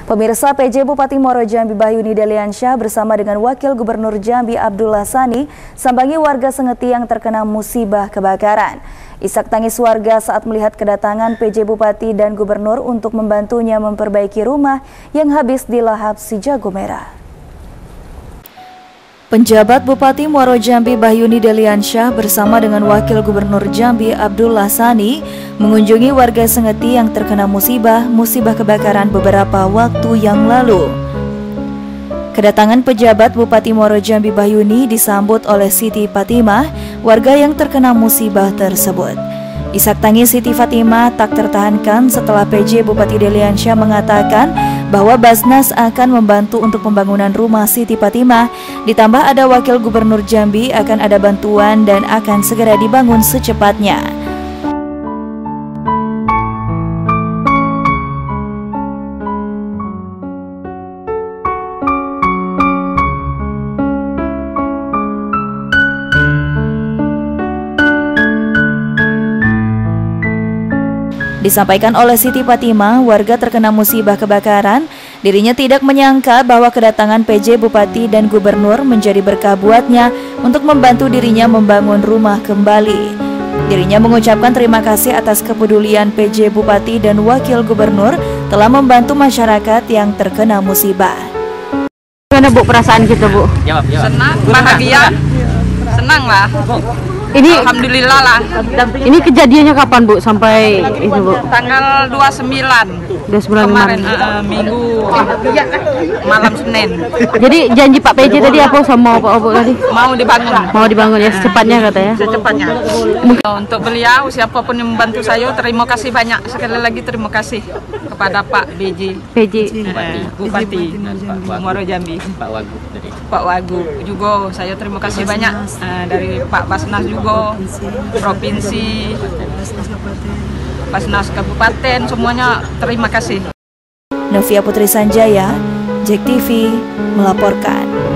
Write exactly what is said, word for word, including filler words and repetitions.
Pemirsa, P J Bupati Muaro Jambi Bahyuni Deliansyah bersama dengan Wakil Gubernur Jambi Abdullah Sani sambangi warga Sengeti yang terkena musibah kebakaran. Isak tangis warga saat melihat kedatangan P J Bupati dan Gubernur untuk membantunya memperbaiki rumah yang habis dilahap si jago merah. Penjabat Bupati Muaro Jambi Bahyuni Deliansyah bersama dengan Wakil Gubernur Jambi Abdullah Sani mengunjungi warga Sengeti yang terkena musibah musibah kebakaran beberapa waktu yang lalu. Kedatangan pejabat Bupati Muaro Jambi Bahyuni disambut oleh Siti Fatimah, warga yang terkena musibah tersebut. Isak tangis Siti Fatimah tak tertahankan setelah P J Bupati Deliansyah mengatakan bahwa Basnas akan membantu untuk pembangunan rumah Siti Fatimah, ditambah ada Wakil Gubernur Jambi akan ada bantuan dan akan segera dibangun secepatnya. Disampaikan oleh Siti Fatimah, warga terkena musibah kebakaran, dirinya tidak menyangka bahwa kedatangan P J Bupati dan Gubernur menjadi berkah buatnya untuk membantu dirinya membangun rumah kembali. Dirinya mengucapkan terima kasih atas kepedulian P J Bupati dan Wakil Gubernur telah membantu masyarakat yang terkena musibah. Gimana Bu perasaan kita Bu? Jawab, jawab. Senang, bahagia, senang lah. Ini Alhamdulillah lah. Ini kejadiannya kapan Bu sampai itu Bu? Tanggal dua puluh sembilan dua puluh sembilan kemarin, kemarin. uh, Minggu malam Senin. Jadi janji Pak P J tadi apa sama Pak Obo tadi? Mau dibangun. Mau dibangun ya secepatnya katanya. Secepatnya. Untuk beliau, siapapun yang membantu saya, terima kasih banyak. Sekali lagi terima kasih kepada Pak B J P J eh, Bupati Muaro Jambi, Pak Wagub tadi. Pak Wagub juga saya terima kasih banyak, eh, dari Pak Basnas juga, Provinsi, Basnas Kabupaten, semuanya terima kasih. Novia Putri Sanjaya, J E K T V melaporkan.